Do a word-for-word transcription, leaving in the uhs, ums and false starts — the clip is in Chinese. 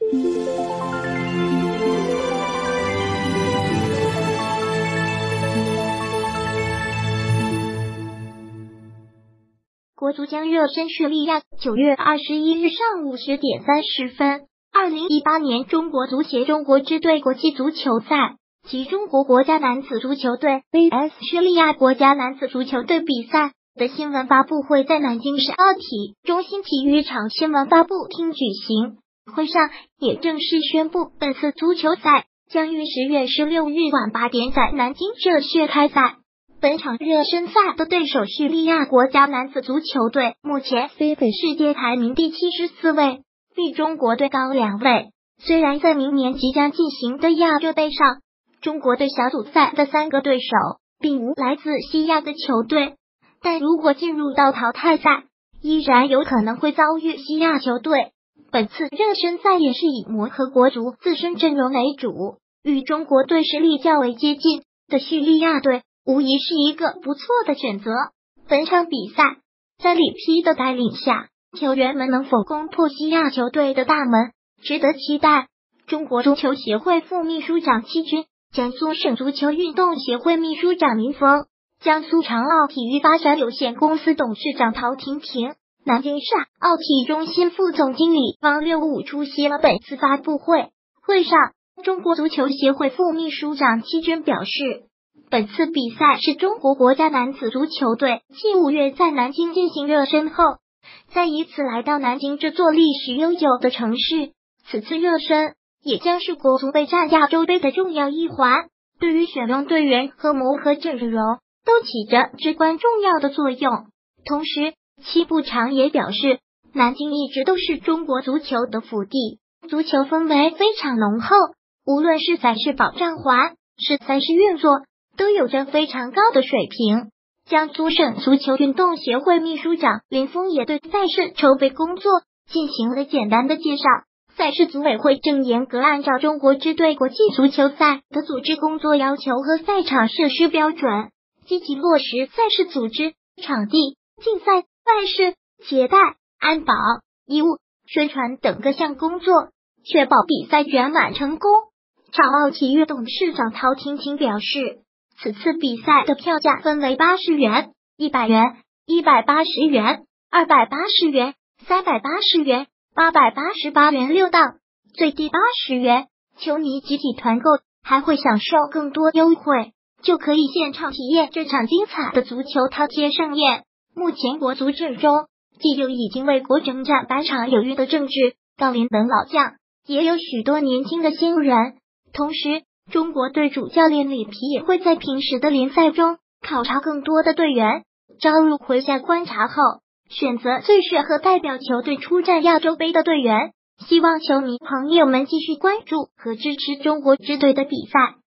国足将热身叙利亚。九月二十一日上午十点三十分，二零一八年中国足协中国支队国际足球赛及中国国家男子足球队 V S 叙利亚国家男子足球队比赛的新闻发布会在南京市奥体中心体育场新闻发布厅举行。会上也正式宣布，本次足球赛将于十月十六日晚八点在南京热血开赛。本场热身赛的对手叙利亚国家男子足球队，目前 FIFA 世界排名第七十四位，比中国队高两位。虽然在明年即将进行的亚洲杯上，中国队小组赛的三个对手并无来自西亚的球队，但如果进入到淘汰赛，依然有可能会遭遇西亚球队。本次热身赛也是以磨合国足自身阵容为主，与中国队实力较为接近的叙利亚队无疑是一个不错的选择。本场比赛在里皮的带领下，球员们能否攻破西亚球队的大门，值得期待。中国足球协会副秘书长戚军、江苏省足球运动协会秘书长林峰、江苏长奥体育发展有限公司董事长陶婷婷、南京市奥体中心副总经理王六五出席了本次发布会。会上，中国足球协会副秘书长戚军表示，本次比赛是中国国家男子足球队继五月在南京进行热身后，再一次来到南京这座历史悠久的城市。此次热身也将是国足备战亚洲杯的重要一环，对于选用队员和磨合阵容都起着至关重要的作用。同时，戚部长也表示，南京一直都是中国足球的福地，足球氛围非常浓厚，无论是赛事保障环是赛事运作，都有着非常高的水平。江苏省足球运动协会秘书长林峰也对赛事筹备工作进行了简单的介绍。赛事组委会正严格按照中国支队国际足球赛的组织工作要求和赛场设施标准，积极落实赛事组织、场地、竞赛、赛事、携带、安保、医务、宣传等各项工作，确保比赛圆满成功。长奥体育董事长陶婷婷表示，此次比赛的票价分为八十元、一百元、一百八十元、二百八十元、三百八十元、八百八十八元六档，最低八十元。球迷集体团购还会享受更多优惠，就可以现场体验这场精彩的足球饕餮盛宴。目前国足阵中既有已经为国征战百场有余的郑智、郜林等老将，也有许多年轻的新人。同时，中国队主教练里皮也会在平时的联赛中考察更多的队员，招入麾下观察后，选择最适合代表球队出战亚洲杯的队员。希望球迷朋友们继续关注和支持中国支队的比赛。